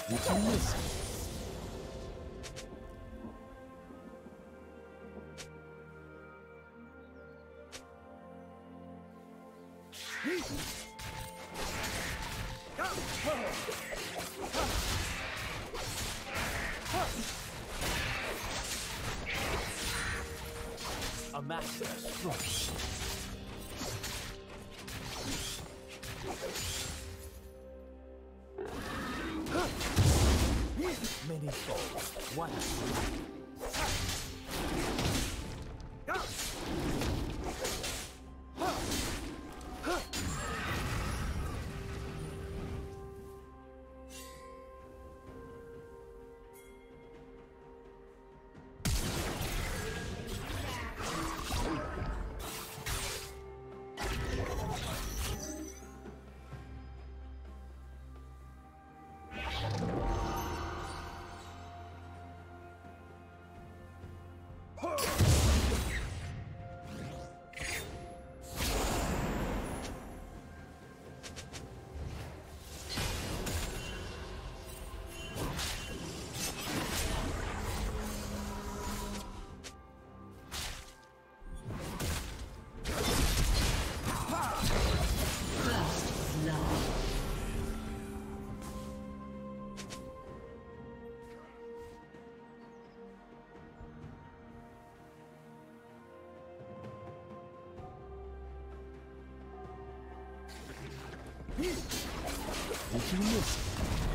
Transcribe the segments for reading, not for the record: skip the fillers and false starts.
Did you miss it? A master stroke. Many foes, one. Did you miss it?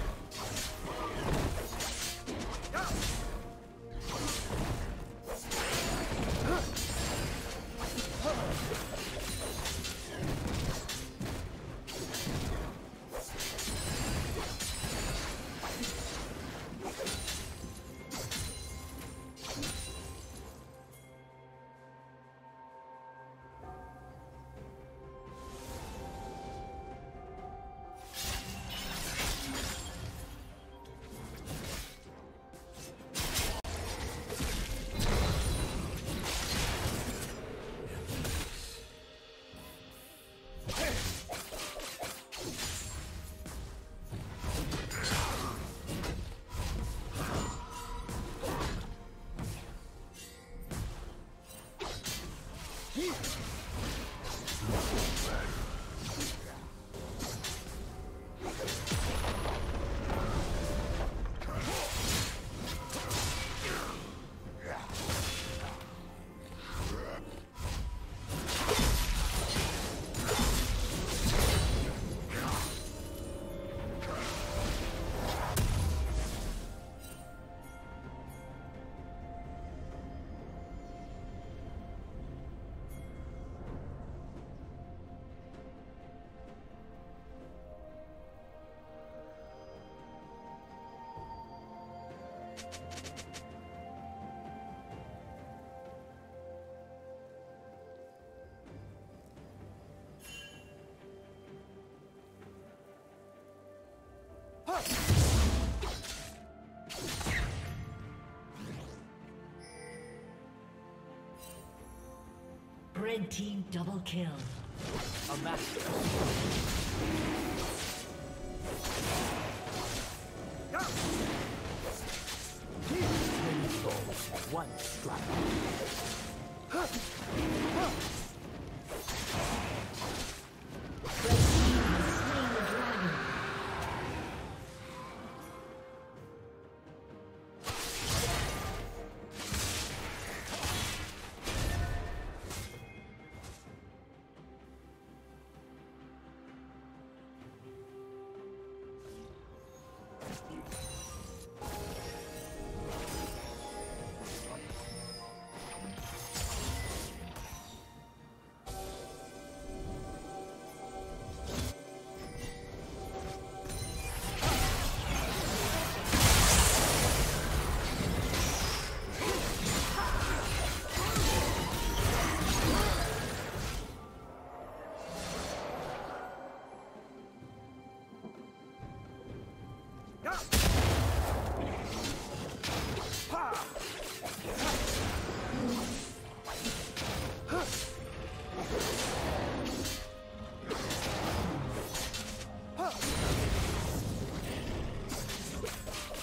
Red team double kill. A master. Many souls, one strike.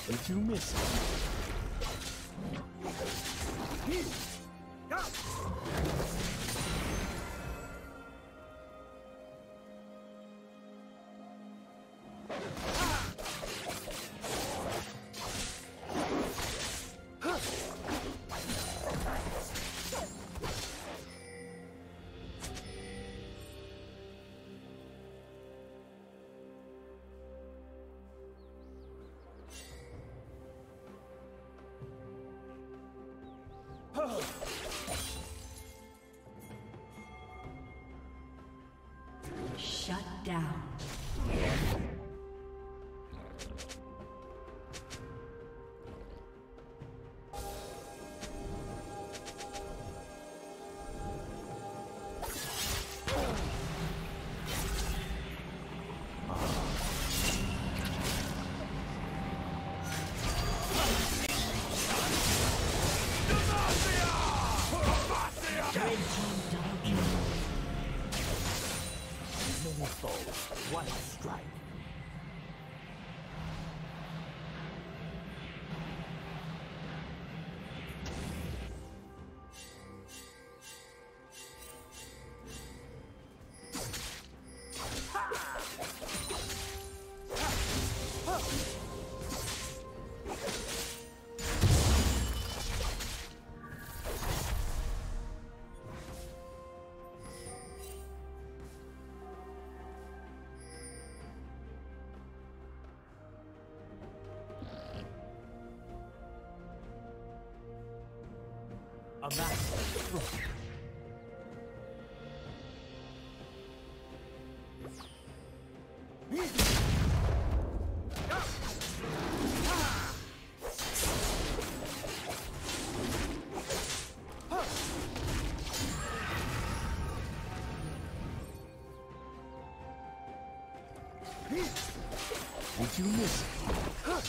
Did you miss it? Shut down. One strike. A master stroke. Did you miss it?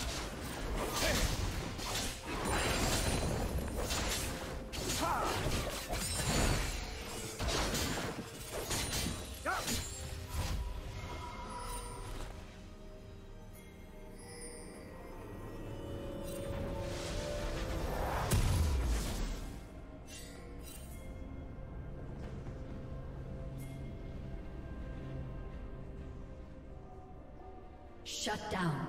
Shut down.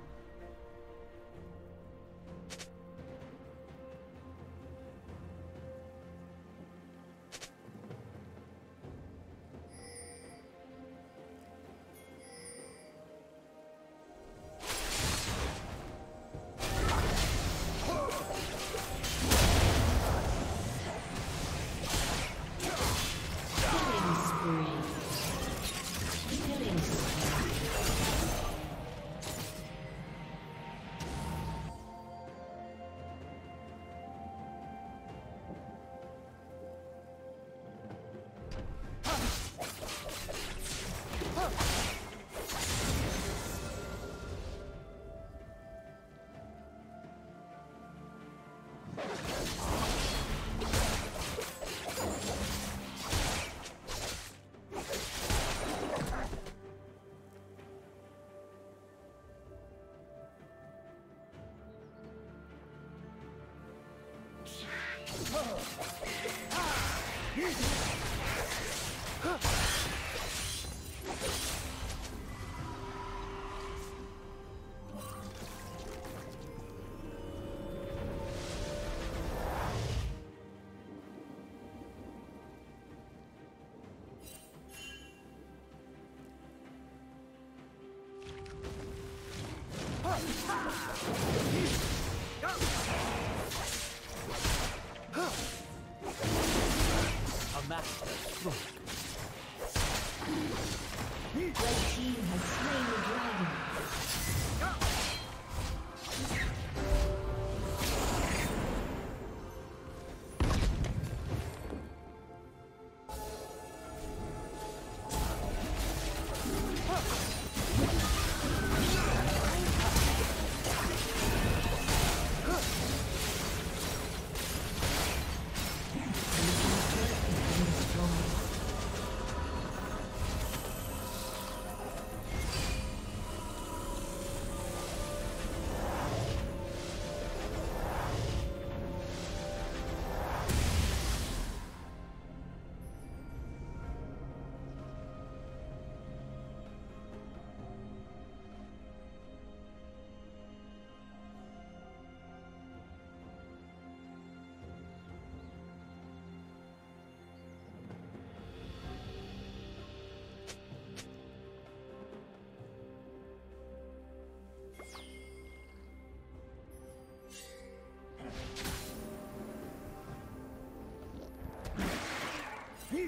A master stroke. Red team has slain the dragon.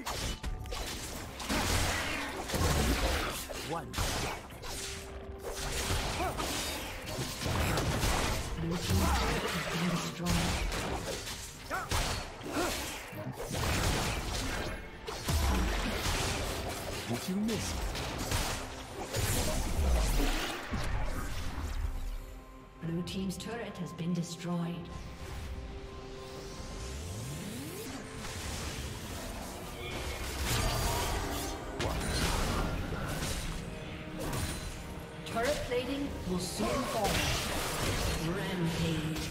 One strike. Blue team's turret has been destroyed. Did you miss it? Blue team's turret has been destroyed. Turret plating will soon fall. Rampage.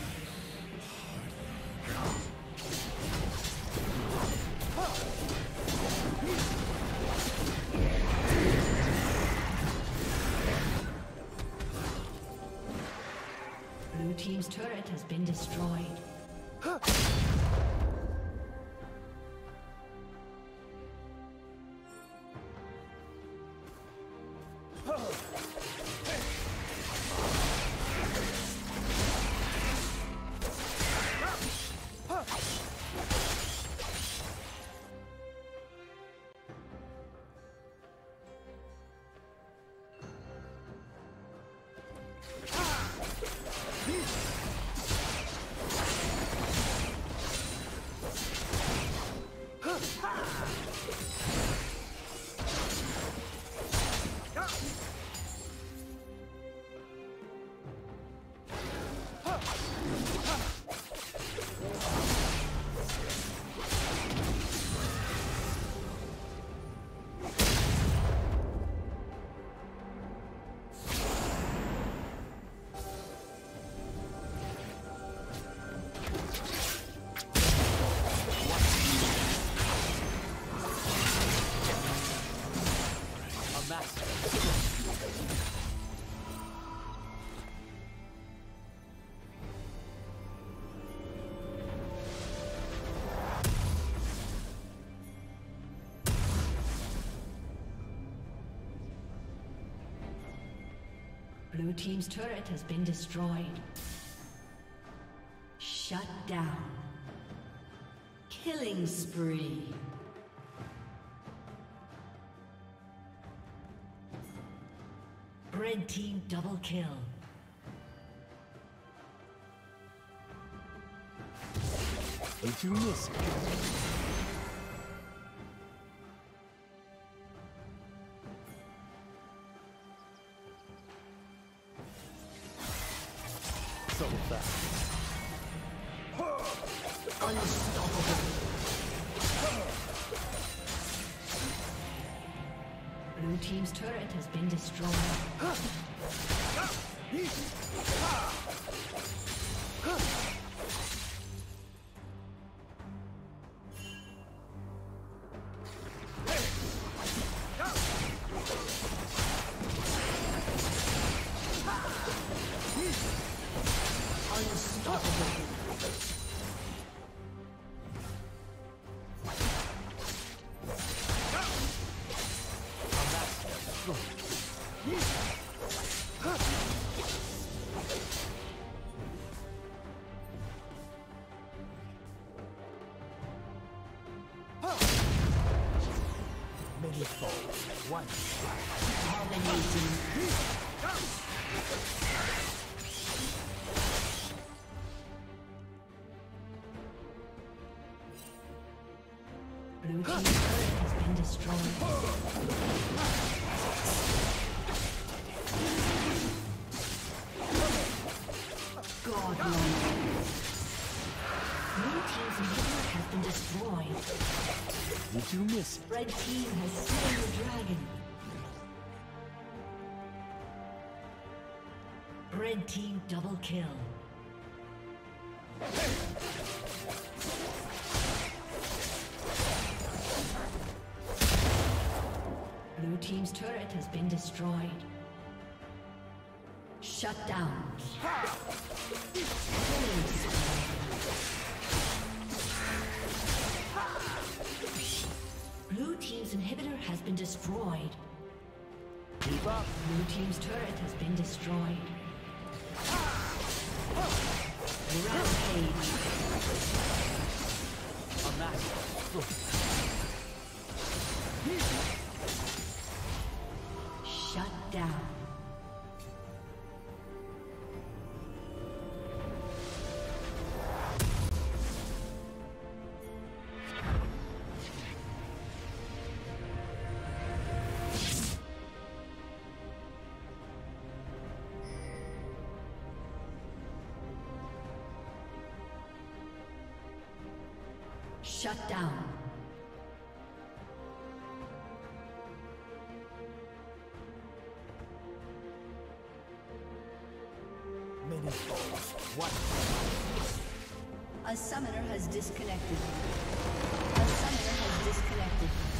Blue team's turret has been destroyed. Blue team's turret has been destroyed. Shut down. Killing spree. Red team double kill. Did you miss it? So fast. Unstoppable. Blue team's turret has been destroyed. Many foes, one strike. Dominating. Blue team's turret has been destroyed. Godlike. Blue team's inhibitor has been destroyed. Did you miss it? Red team has slain the dragon. Red team double kill. Blue team's turret has been destroyed. Shut down. Blue team's inhibitor has been destroyed. Keep up. Blue team's turret has been destroyed. Rampage. A master. Shut down. Shut down. Many falls. What? A summoner has disconnected. A summoner has disconnected.